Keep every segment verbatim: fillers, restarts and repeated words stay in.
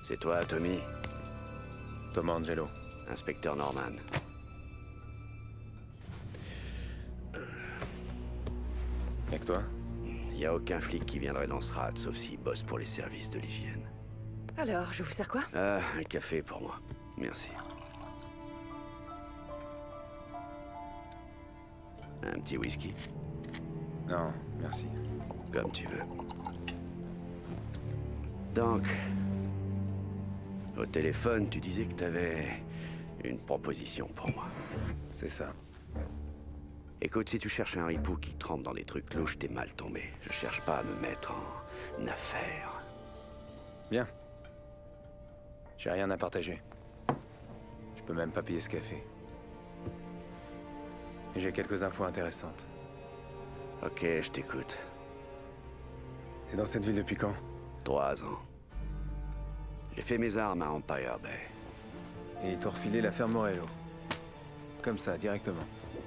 C'est toi, Tommy? Thomas Angelo. Inspecteur Norman. Y'a que toi? Y a aucun flic qui viendrait dans ce rat, sauf s'il bosse pour les services de l'hygiène. Alors, je vous sers quoi? Ah, un café pour moi. Merci. Un petit whisky? Non, merci. Comme tu veux. Donc... Au téléphone, tu disais que t'avais une proposition pour moi. C'est ça. Écoute, si tu cherches un ripou qui trempe dans des trucs louches, t'es mal tombé. Je cherche pas à me mettre en affaire. Bien. J'ai rien à partager. Je peux même pas payer ce café. Et j'ai quelques infos intéressantes. Ok, je t'écoute. T'es dans cette ville depuis quand? Trois ans. J'ai fait mes armes à Empire Bay. Et ils t'ont refilé l'affaire Morello. Comme ça, directement.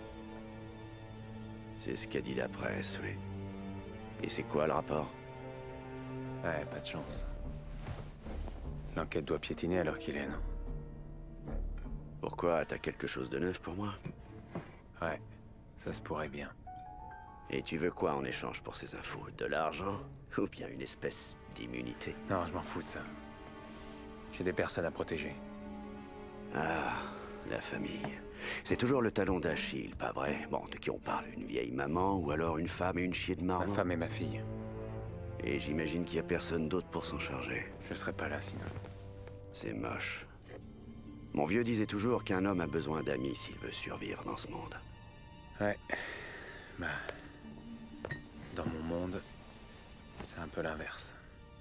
C'est ce qu'a dit la presse, oui. Et c'est quoi le rapport? Ouais, pas de chance. L'enquête doit piétiner alors qu'il est, non? Pourquoi? T'as quelque chose de neuf pour moi? Ouais, ça se pourrait bien. Et tu veux quoi en échange pour ces infos? De l'argent? Ou bien une espèce d'immunité? Non, je m'en fous de ça. J'ai des personnes à protéger. Ah, la famille. C'est toujours le talon d'Achille, pas vrai? Bon, de qui on parle? Une vieille maman ou alors une femme et une chier de Ma marron? femme et ma fille. Et j'imagine qu'il y a personne d'autre pour s'en charger. Je serais pas là sinon. C'est moche. Mon vieux disait toujours qu'un homme a besoin d'amis s'il veut survivre dans ce monde. Ouais. Bah... Dans mon monde, c'est un peu l'inverse.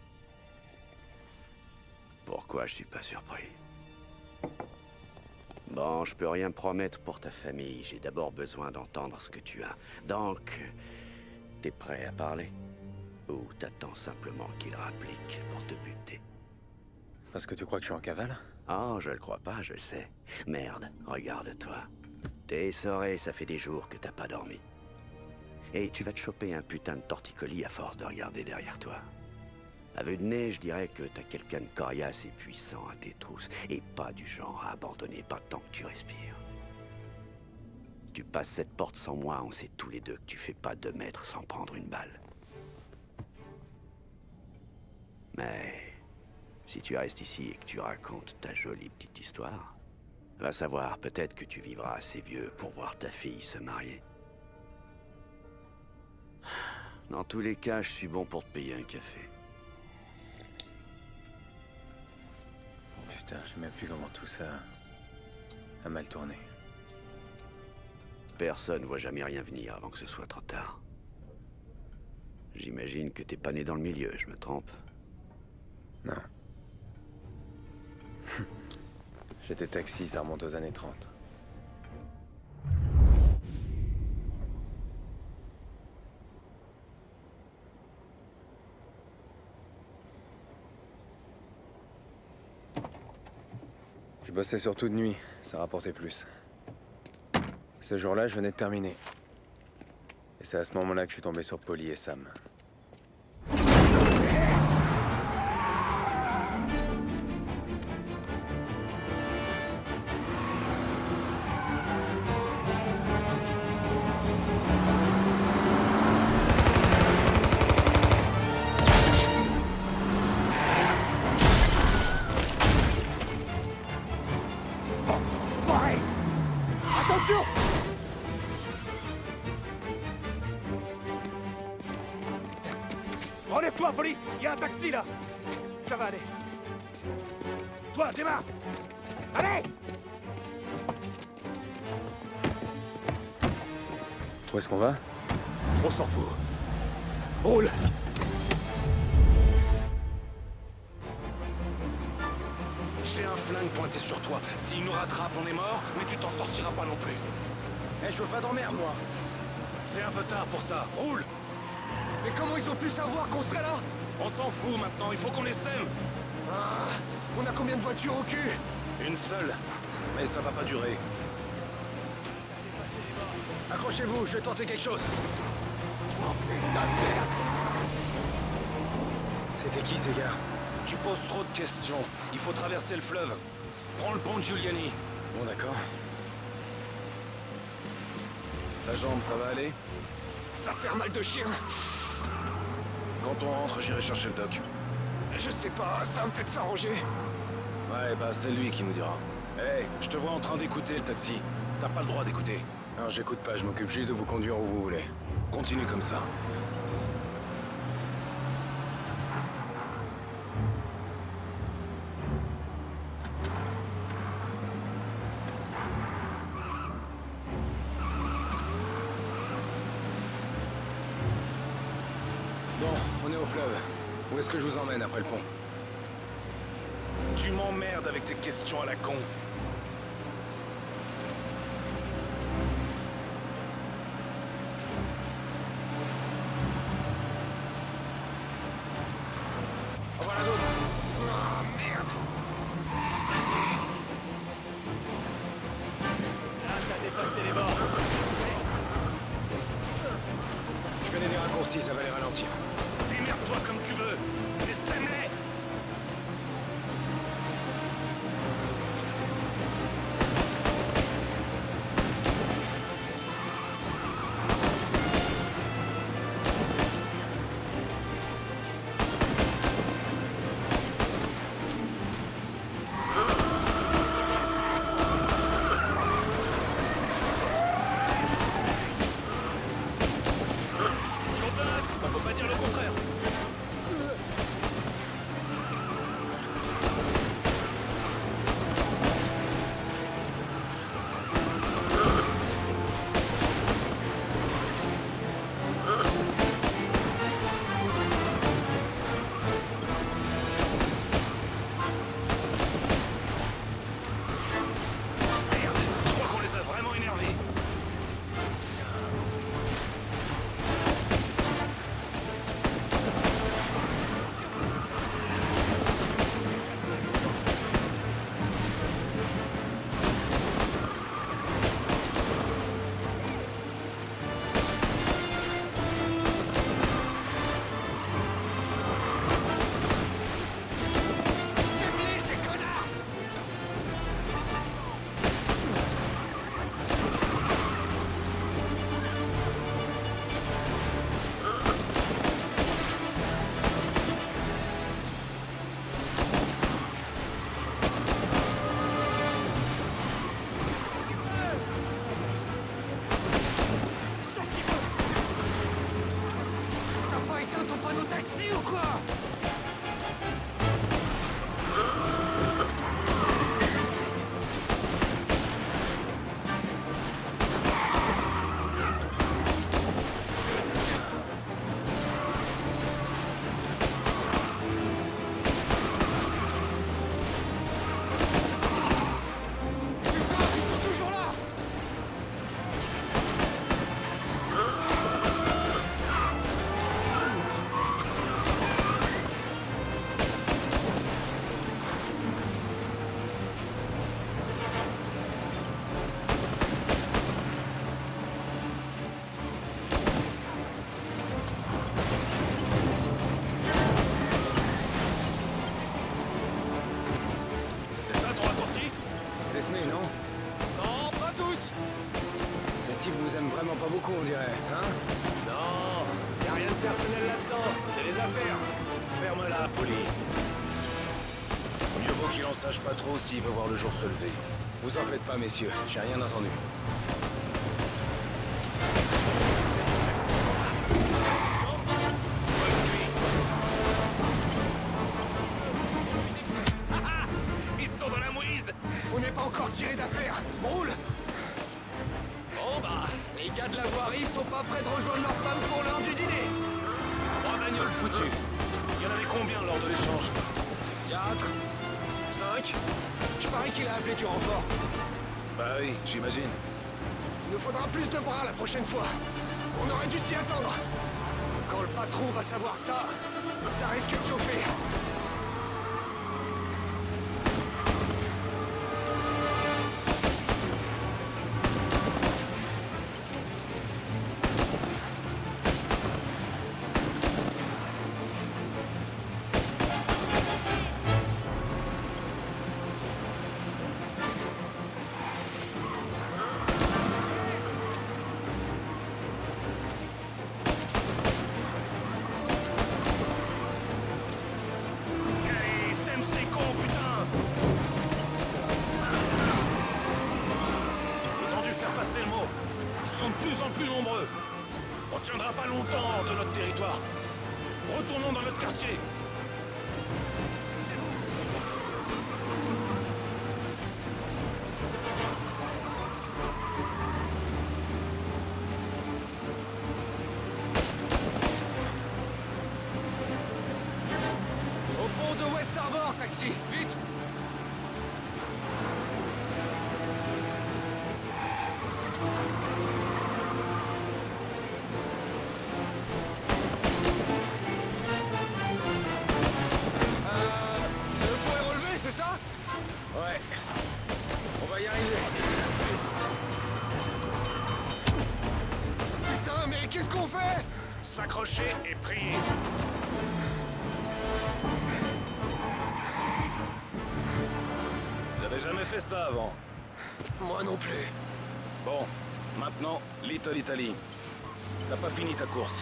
Pourquoi je suis pas surpris? Bon, je peux rien promettre pour ta famille. J'ai d'abord besoin d'entendre ce que tu as. Donc, t'es prêt à parler? Ou t'attends simplement qu'il rapplique pour te buter? Parce que tu crois que je suis en cavale? Oh, je le crois pas, je le sais. Merde, regarde-toi. T'es essoré, ça fait des jours que t'as pas dormi. Et tu vas te choper un putain de torticolis à force de regarder derrière toi. À vue de nez, je dirais que t'as quelqu'un de coriace et puissant à tes trousses, et pas du genre à abandonner pas tant que tu respires. Tu passes cette porte sans moi, on sait tous les deux que tu fais pas deux mètres sans prendre une balle. Mais si tu restes ici et que tu racontes ta jolie petite histoire, va savoir, peut-être que tu vivras assez vieux pour voir ta fille se marier. Dans tous les cas, je suis bon pour te payer un café. Putain, je sais même plus comment tout ça a mal tourné. Personne voit jamais rien venir avant que ce soit trop tard. J'imagine que t'es pas né dans le milieu, je me trompe? Non. J'étais taxi, ça remonte aux années trente. Je bossais surtout de nuit, ça rapportait plus. Ce jour-là, je venais de terminer. Et c'est à ce moment-là que je suis tombé sur Polly et Sam. Relève-toi, Polly! Il y a un taxi, là! Ça va aller. Toi, démarre! Allez! Où est-ce qu'on va? On s'en fout. Roule! J'ai un flingue pointé sur toi. S'il nous rattrape, on est mort, mais tu t'en sortiras pas non plus. Eh, je veux pas dormir, moi. C'est un peu tard pour ça. Roule! Mais comment ils ont pu savoir qu'on serait là? On s'en fout maintenant, il faut qu'on les sème. Ah, on a combien de voitures au cul? Une seule, mais ça va pas durer. Accrochez-vous, je vais tenter quelque chose. Oh putain de merde! C'était qui ces gars? Tu poses trop de questions. Il faut traverser le fleuve. Prends le pont de Giuliani. Bon, d'accord. Ta jambe, ça va aller? Ça fait un mal de chien. Quand on rentre, j'irai chercher le doc. Je sais pas, ça va peut-être s'arranger. Ouais, bah c'est lui qui nous dira. Hé, hey, je te vois en train d'écouter le taxi. T'as pas le droit d'écouter. Non, j'écoute pas, je m'occupe juste de vous conduire où vous voulez. Continue comme ça. Bon, on est au fleuve. Où est-ce que je vous emmène après le pont? Tu m'emmerdes avec tes questions à la con. En voilà d'autres. Oh merde. Là, t'as dépassé les bords. Je connais des raccourcis, ça va les ralentir. Démerde-toi comme tu veux. Mais sème-les. Ils sont tenaces, on peut pas dire le contraire. Merde, je crois qu'on les a vraiment énervés. Sème-les, ces connards. Sauf qu'il faut... T'as pas éteint ton panneau taxi ou quoi? Putain, ils sont toujours là. C'est ça ton raccourci? C'est Smé, non? Non, pas tous. Ce type vous aime vraiment pas beaucoup, on dirait, hein? Non, y a rien de personnel là-dedans. C'est les affaires. Ferme-la, Polly. Mieux vaut qu'il en sache pas trop s'il veut voir le jour se lever. Vous en faites pas, messieurs, j'ai rien entendu. Ils sont dans la mouise. On n'est pas encore tiré d'affaire. Roule. Bon bah, les gars de la voirie sont pas prêts de rejoindre leur femme pour l'heure du dîner. Trois bagnoles foutues. Il y en avait combien lors de l'échange? Quatre. Cinq. Je parie qu'il a appelé du renfort. Bah oui, j'imagine. Il nous faudra plus de bras la prochaine fois. On aurait dû s'y attendre. Quand le patron va savoir ça, ça risque de chauffer. sont de plus en plus nombreux. On tiendra pas longtemps hors de notre territoire. Retournons dans notre quartier. Au pont de West Harbor, taxi, vite! C'est ça? Ouais. On va y arriver. Putain, mais qu'est-ce qu'on fait? S'accrocher et prier. J'avais jamais fait ça avant. Moi non plus. Bon, maintenant, Little Italy. T'as pas fini ta course.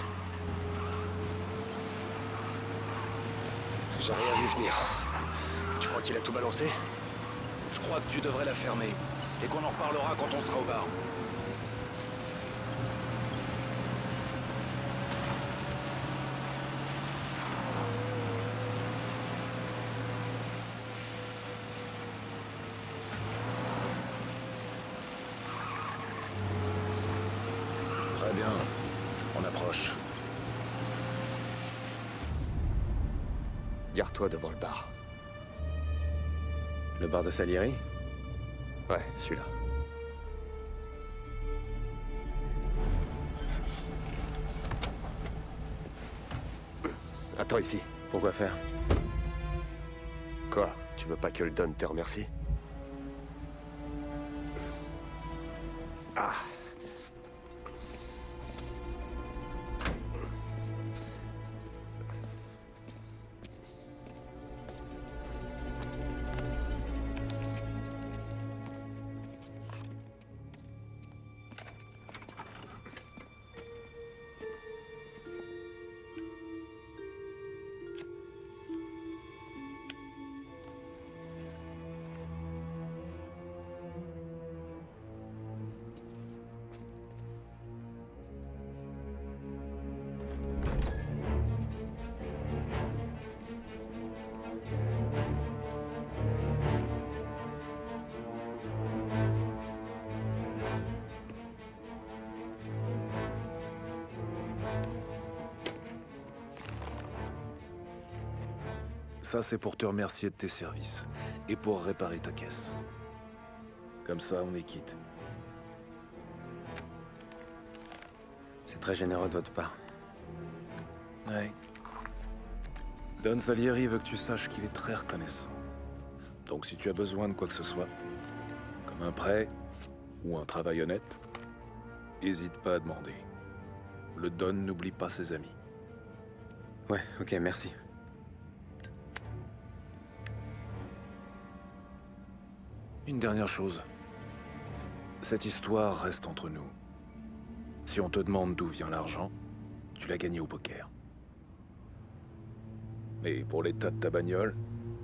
J'ai rien vu venir. Tu crois qu'il a tout balancé? Je crois que tu devrais la fermer. Et qu'on en reparlera quand on sera au bar. Très bien. On approche. Garde-toi devant le bar. Le bar de Salieri? Ouais, celui-là. Attends ici. Pourquoi faire? Quoi? Tu veux pas que le Don te remercie? Ah. Ça, c'est pour te remercier de tes services. Et pour réparer ta caisse. Comme ça, on est quitte. C'est très généreux de votre part. Ouais. Don Salieri veut que tu saches qu'il est très reconnaissant. Donc si tu as besoin de quoi que ce soit, comme un prêt ou un travail honnête, hésite pas à demander. Le Don n'oublie pas ses amis. Ouais, ok, merci. Une dernière chose. Cette histoire reste entre nous. Si on te demande d'où vient l'argent, tu l'as gagné au poker. Mais pour l'état de ta bagnole,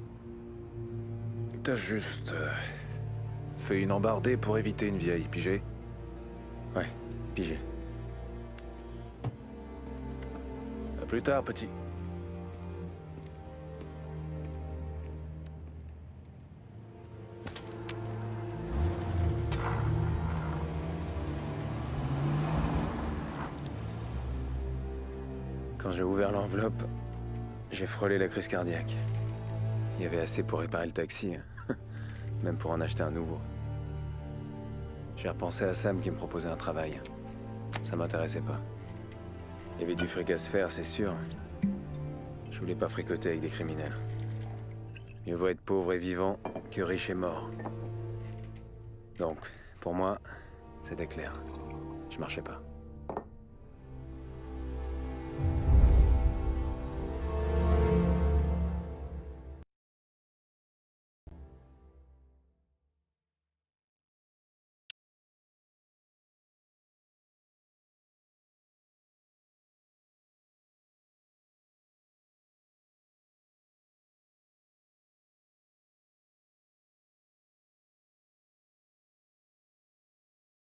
t'as juste euh, fait une embardée pour éviter une vieille, pigé? Ouais, pigé. À plus tard, petit. Quand j'ai ouvert l'enveloppe, j'ai frôlé la crise cardiaque. Il y avait assez pour réparer le taxi, hein. Même pour en acheter un nouveau. J'ai repensé à Sam qui me proposait un travail. Ça m'intéressait pas. Il y avait du fric à se faire, c'est sûr. Je voulais pas fricoter avec des criminels. Mieux vaut être pauvre et vivant que riche et mort. Donc, pour moi, c'était clair. Je marchais pas.